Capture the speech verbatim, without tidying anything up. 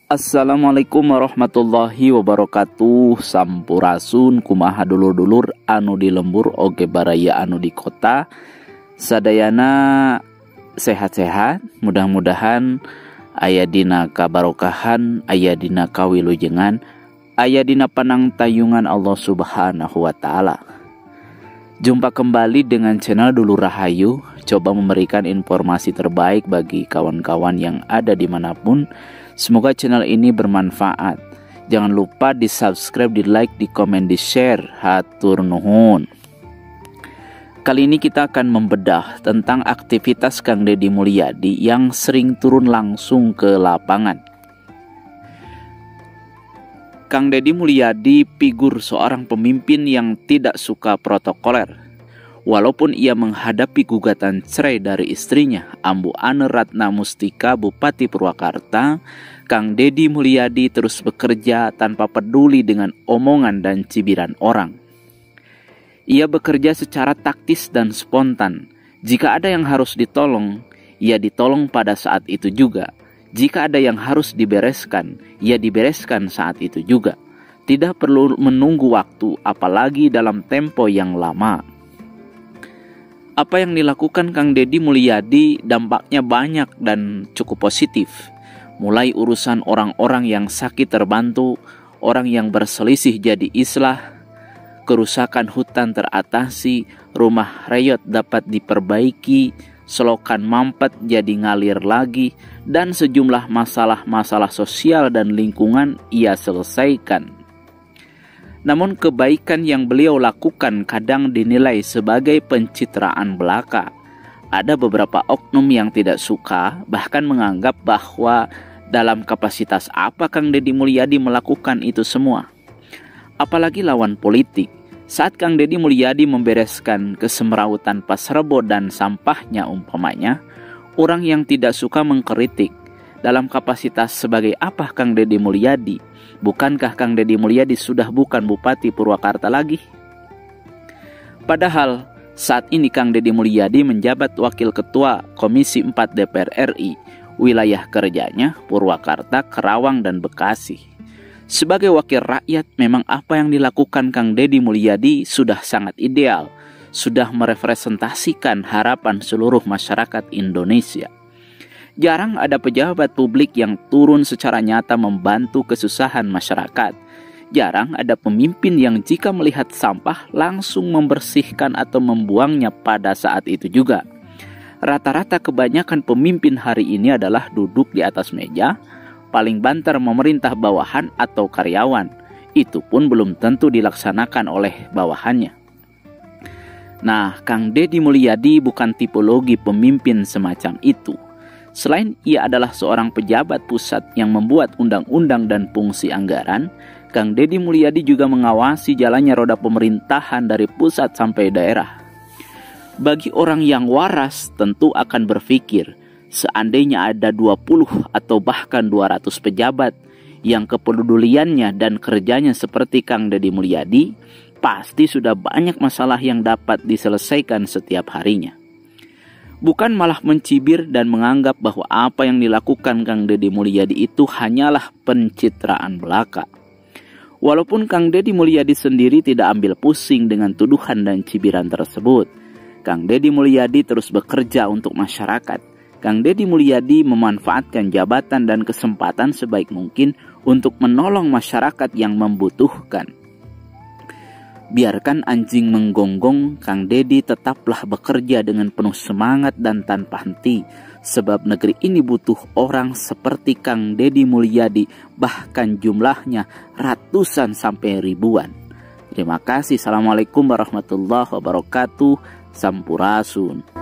Assalamualaikum warahmatullahi wabarakatuh. Sampurasun kumaha dulur-dulur anu di lembur oge baraya anu di kota. Sadayana sehat-sehat, mudah-mudahan aya dina kabarokahan, aya dina kawilujengan, aya dina panang tayungan Allah Subhanahu wa taala. Jumpa kembali dengan channel Dulur Rahayu, coba memberikan informasi terbaik bagi kawan-kawan yang ada dimanapun. Semoga channel ini bermanfaat. Jangan lupa di subscribe, di like, di komen, di share. Hatur nuhun. Kali ini kita akan membedah tentang aktivitas Kang Deddy Mulyadi yang sering turun langsung ke lapangan. Kang Deddy Mulyadi figur seorang pemimpin yang tidak suka protokoler. Walaupun ia menghadapi gugatan cerai dari istrinya, Ambu Ane Ratna Mustika, Bupati Purwakarta, Kang Deddy Mulyadi terus bekerja tanpa peduli dengan omongan dan cibiran orang. Ia bekerja secara taktis dan spontan. Jika ada yang harus ditolong, ia ditolong pada saat itu juga. Jika ada yang harus dibereskan, ia dibereskan saat itu juga. Tidak perlu menunggu waktu, apalagi dalam tempo yang lama. Apa yang dilakukan Kang Deddy Mulyadi dampaknya banyak dan cukup positif. Mulai urusan orang-orang yang sakit terbantu, orang yang berselisih jadi islah, kerusakan hutan teratasi, rumah reyot dapat diperbaiki, selokan mampet jadi ngalir lagi, dan sejumlah masalah-masalah sosial dan lingkungan ia selesaikan. Namun kebaikan yang beliau lakukan kadang dinilai sebagai pencitraan belaka. Ada beberapa oknum yang tidak suka, bahkan menganggap bahwa dalam kapasitas apa Kang Deddy Mulyadi melakukan itu semua. Apalagi lawan politik. Saat Kang Deddy Mulyadi membereskan kesemrawutan Pasrebo dan sampahnya umpamanya, orang yang tidak suka mengkritik. Dalam kapasitas sebagai apa Kang Deddy Mulyadi? Bukankah Kang Deddy Mulyadi sudah bukan Bupati Purwakarta lagi? Padahal saat ini Kang Deddy Mulyadi menjabat Wakil Ketua Komisi empat D P R R I. Wilayah kerjanya Purwakarta, Karawang, dan Bekasi. Sebagai wakil rakyat, memang apa yang dilakukan Kang Deddy Mulyadi sudah sangat ideal. Sudah merepresentasikan harapan seluruh masyarakat Indonesia. Jarang ada pejabat publik yang turun secara nyata membantu kesusahan masyarakat. Jarang ada pemimpin yang jika melihat sampah langsung membersihkan atau membuangnya pada saat itu juga. Rata-rata kebanyakan pemimpin hari ini adalah duduk di atas meja, paling banter memerintah bawahan atau karyawan. Itu pun belum tentu dilaksanakan oleh bawahannya. Nah, Kang Deddy Mulyadi bukan tipologi pemimpin semacam itu. Selain ia adalah seorang pejabat pusat yang membuat undang-undang dan fungsi anggaran, Kang Deddy Mulyadi juga mengawasi jalannya roda pemerintahan dari pusat sampai daerah. Bagi orang yang waras tentu akan berpikir, seandainya ada dua puluh atau bahkan dua ratus pejabat yang kepeduliannya dan kerjanya seperti Kang Deddy Mulyadi, pasti sudah banyak masalah yang dapat diselesaikan setiap harinya. Bukan malah mencibir dan menganggap bahwa apa yang dilakukan Kang Deddy Mulyadi itu hanyalah pencitraan belaka. Walaupun Kang Deddy Mulyadi sendiri tidak ambil pusing dengan tuduhan dan cibiran tersebut, Kang Deddy Mulyadi terus bekerja untuk masyarakat. Kang Deddy Mulyadi memanfaatkan jabatan dan kesempatan sebaik mungkin untuk menolong masyarakat yang membutuhkan. Biarkan anjing menggonggong, Kang Deddy tetaplah bekerja dengan penuh semangat dan tanpa henti. Sebab negeri ini butuh orang seperti Kang Deddy Mulyadi, bahkan jumlahnya ratusan sampai ribuan. Terima kasih. Assalamualaikum warahmatullahi wabarakatuh. Sampurasun.